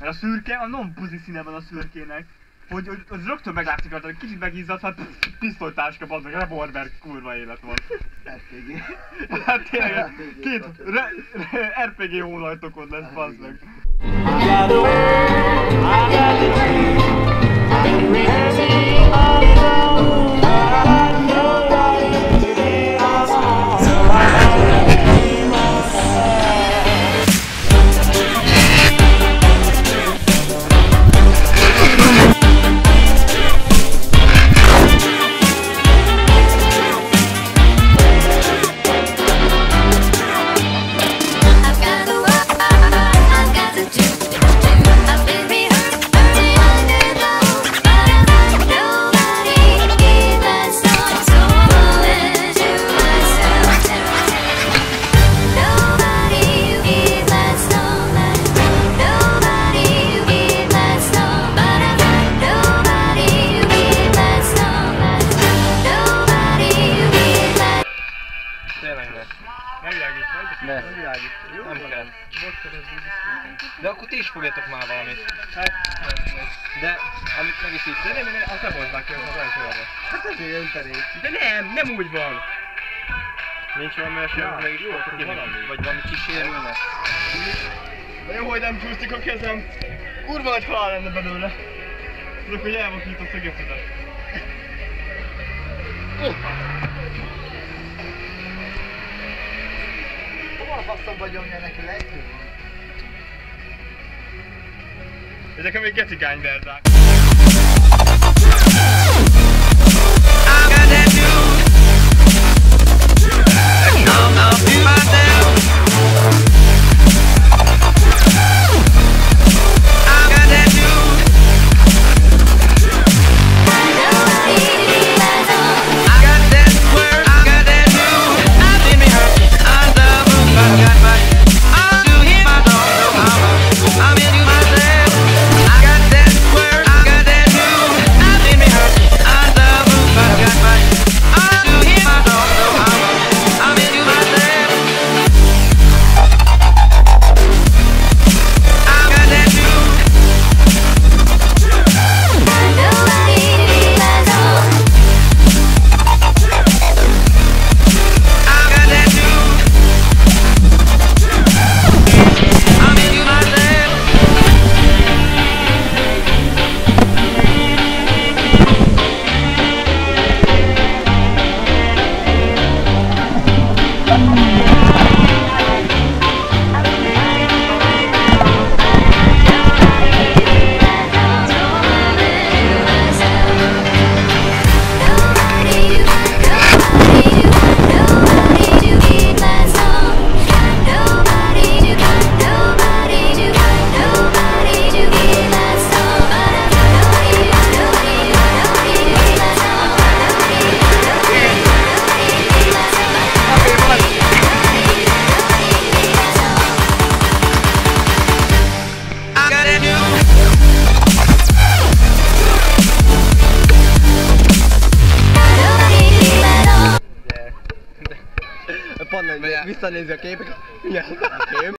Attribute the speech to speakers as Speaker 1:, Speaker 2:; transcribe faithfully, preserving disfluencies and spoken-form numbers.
Speaker 1: Mert a szürke, a non-puzi színe van a szürkének. Hogy, hogy, hogy rögtön meglátszik rajta, hogy kicsit megizzadt, hát pisztolytáska, bazdmeg, revolver kurva élet van.
Speaker 2: er pé gé.
Speaker 1: Hát tényleg, két re, re, er pé gé hónajtokod lesz, bazdmeg.
Speaker 3: Ne. Nem kell. De akkor ti is fogjatok már valamit. Hát, de amit meg is így tényleg, azt ne bontsd már ki az ajtóra.
Speaker 2: Hát ezért öntenék.
Speaker 3: De nem, nem úgy van. Nincs valami olyasmi,
Speaker 2: Ja,
Speaker 3: hogy meg is
Speaker 2: jó,
Speaker 3: fogtok ki,
Speaker 2: valami.
Speaker 3: vagy valami kísérülne.
Speaker 1: De jó, hogy nem csúszik a kezem. Kurva nagy halál lenne belőle. Tudok, hogy elvakított a gecidet.
Speaker 2: Hova a faszom vagy nyomja neki lejtő?
Speaker 1: Ezek még gecigány verzák.
Speaker 2: Pont, visszanézi a képeket. Igen.